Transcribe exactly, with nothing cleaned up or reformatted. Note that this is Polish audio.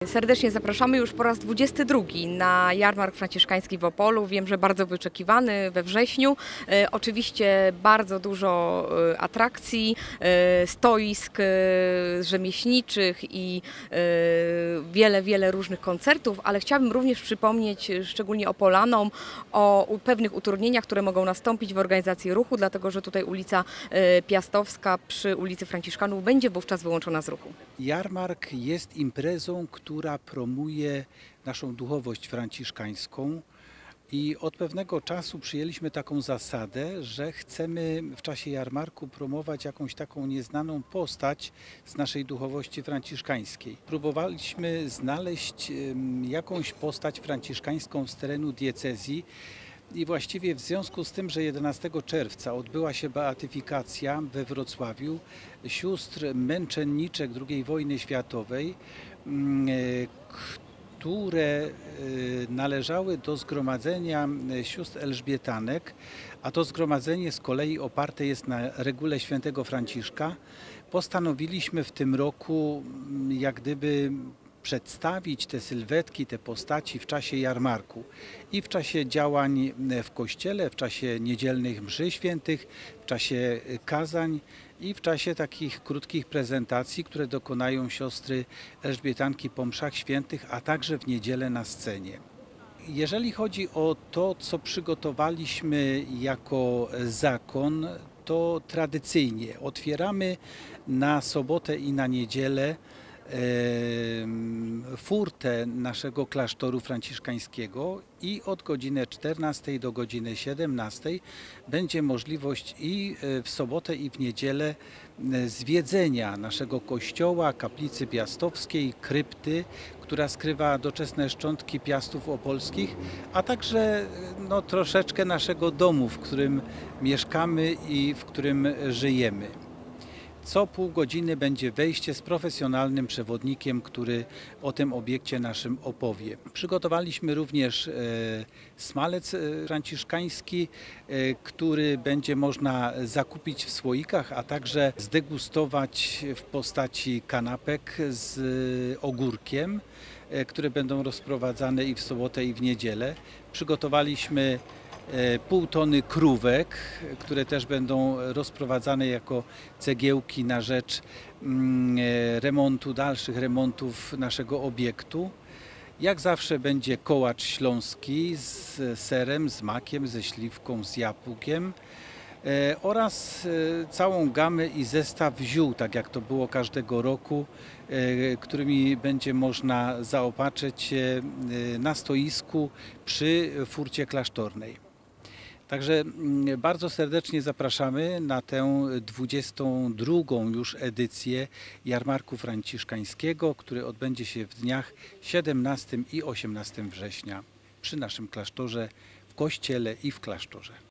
Serdecznie zapraszamy już po raz dwudziesty drugi na Jarmark Franciszkański w Opolu. Wiem, że bardzo wyczekiwany we wrześniu. E, oczywiście bardzo dużo e, atrakcji, e, stoisk e, rzemieślniczych i e, wiele, wiele różnych koncertów, ale chciałabym również przypomnieć szczególnie Opolanom o pewnych utrudnieniach, które mogą nastąpić w organizacji ruchu, dlatego że tutaj ulica e, Piastowska przy ulicy Franciszkanów będzie wówczas wyłączona z ruchu. Jarmark jest imprezą, która promuje naszą duchowość franciszkańską i od pewnego czasu przyjęliśmy taką zasadę, że chcemy w czasie jarmarku promować jakąś taką nieznaną postać z naszej duchowości franciszkańskiej. Próbowaliśmy znaleźć jakąś postać franciszkańską z terenu diecezji. I właściwie w związku z tym, że jedenastego czerwca odbyła się beatyfikacja we Wrocławiu sióstr męczenniczek drugiej wojny światowej, które należały do zgromadzenia sióstr elżbietanek, a to zgromadzenie z kolei oparte jest na regule świętego Franciszka, postanowiliśmy w tym roku jak gdyby przedstawić te sylwetki, te postaci w czasie jarmarku i w czasie działań w kościele, w czasie niedzielnych mszy świętych, w czasie kazań i w czasie takich krótkich prezentacji, które dokonają siostry elżbietanki po mszach świętych, a także w niedzielę na scenie. Jeżeli chodzi o to, co przygotowaliśmy jako zakon, to tradycyjnie otwieramy na sobotę i na niedzielę furtę naszego klasztoru franciszkańskiego i od godziny czternastej do godziny siedemnastej będzie możliwość i w sobotę i w niedzielę zwiedzenia naszego kościoła, kaplicy piastowskiej, krypty, która skrywa doczesne szczątki piastów opolskich, a także no, troszeczkę naszego domu, w którym mieszkamy i w którym żyjemy. Co pół godziny będzie wejście z profesjonalnym przewodnikiem, który o tym obiekcie naszym opowie. Przygotowaliśmy również e, smalec franciszkański, e, który będzie można zakupić w słoikach, a także zdegustować w postaci kanapek z ogórkiem, e, które będą rozprowadzane i w sobotę, i w niedzielę. Przygotowaliśmy pół tony krówek, które też będą rozprowadzane jako cegiełki na rzecz remontu, dalszych remontów naszego obiektu. Jak zawsze będzie kołacz śląski z serem, z makiem, ze śliwką, z jabłkiem oraz całą gamę i zestaw ziół, tak jak to było każdego roku, którymi będzie można zaopatrzyć się na stoisku przy furcie klasztornej. Także bardzo serdecznie zapraszamy na tę dwudziestą drugą już edycję Jarmarku Franciszkańskiego, który odbędzie się w dniach siedemnastego i osiemnastego września przy naszym klasztorze, w kościele i w klasztorze.